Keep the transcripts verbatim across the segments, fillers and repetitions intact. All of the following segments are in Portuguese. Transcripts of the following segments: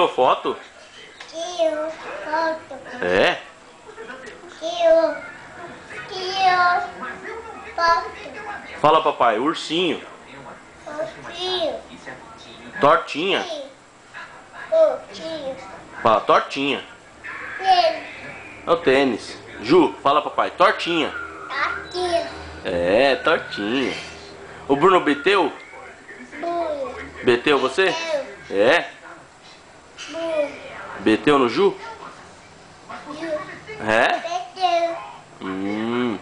Tirou foto? Tiro foto. É? Tiro. Tiro foto. Fala, papai. Ursinho. Tiro. Tortinha. O tiro. Fala, tortinha. Tiro. É o tênis. Ju, fala, papai. Tortinha. Aqui. É, tortinha. O Bruno beteu? Burro. Beteu você? Eu. É? Burro. Beteu no Ju? Ju. É? Beteu. Hum.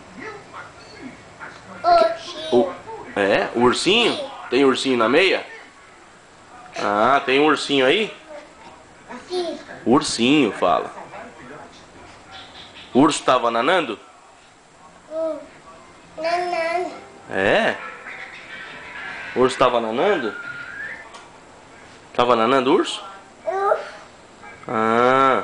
O O, tiro. é? O ursinho? Tem ursinho na meia? Ah, tem um ursinho aí? Sim. Ursinho, fala. O urso tava nanando? Um. Nanã. É? O urso tava nanando? Tava nanando o urso? Um. Ah.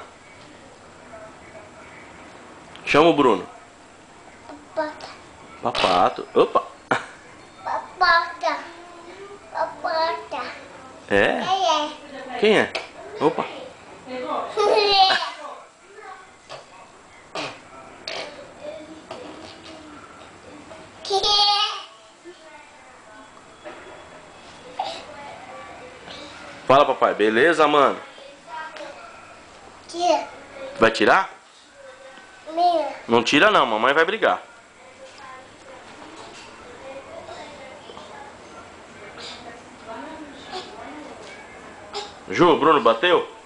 Chama o Bruno. Papata. Papato. Opa. Papata. Papata. É? É. Quem é? Opa. Que Fala, papai. Beleza, mano? que Vai tirar? minha Não tira não, mamãe vai brigar. Ju, o Bruno bateu?